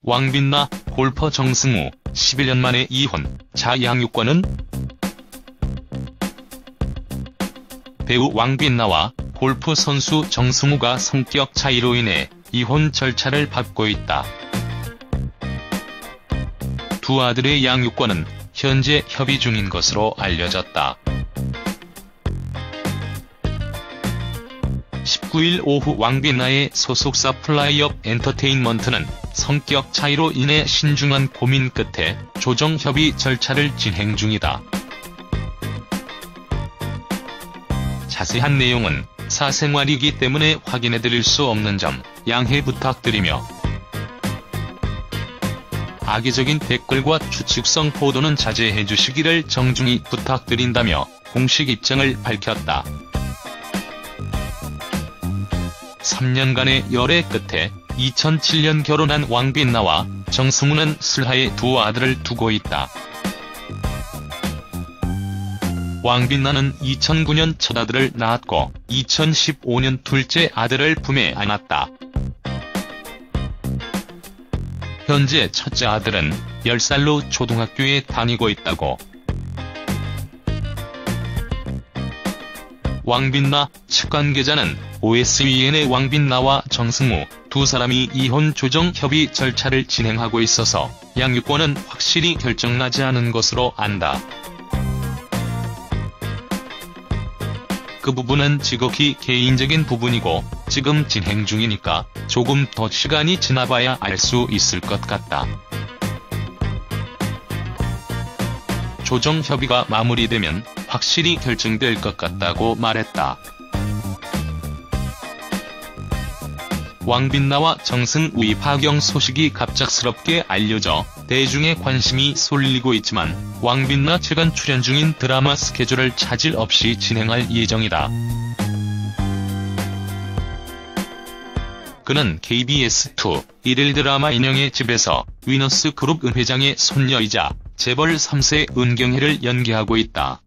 왕빛나, 골퍼 정승우, 11년 만에 이혼, 자 양육권은? 배우 왕빛나와 골프 선수 정승우가 성격 차이로 인해 이혼 절차를 밟고 있다. 두 아들의 양육권은 현재 협의 중인 것으로 알려졌다. 19일 오후 왕빛나의 소속사 플라이업 엔터테인먼트는 성격 차이로 인해 신중한 고민 끝에 조정 협의 절차를 진행 중이다. 자세한 내용은 사생활이기 때문에 확인해드릴 수 없는 점 양해 부탁드리며, 악의적인 댓글과 추측성 보도는 자제해주시기를 정중히 부탁드린다며 공식 입장을 밝혔다. 3년간의 열애 끝에 2007년 결혼한 왕빛나와 정승우는 슬하에 두 아들을 두고 있다. 왕빛나는 2009년 첫 아들을 낳았고 2015년 둘째 아들을 품에 안았다. 현재 첫째 아들은 10살로 초등학교에 다니고 있다고. 왕빛나 측 관계자는 OSEN의 왕빛나와 정승우 두 사람이 이혼 조정 협의 절차를 진행하고 있어서 양육권은 확실히 결정나지 않은 것으로 안다. 그 부분은 지극히 개인적인 부분이고 지금 진행 중이니까 조금 더 시간이 지나봐야 알 수 있을 것 같다. 조정 협의가 마무리되면 확실히 결정될 것 같다고 말했다. 왕빛나와 정승우의 파경 소식이 갑작스럽게 알려져 대중의 관심이 쏠리고 있지만 왕빛나 최근 출연 중인 드라마 스케줄을 차질 없이 진행할 예정이다. 그는 KBS2 일일 드라마 인형의 집에서 위너스 그룹 은 회장의 손녀이자 재벌 3세 은경희를 연기하고 있다.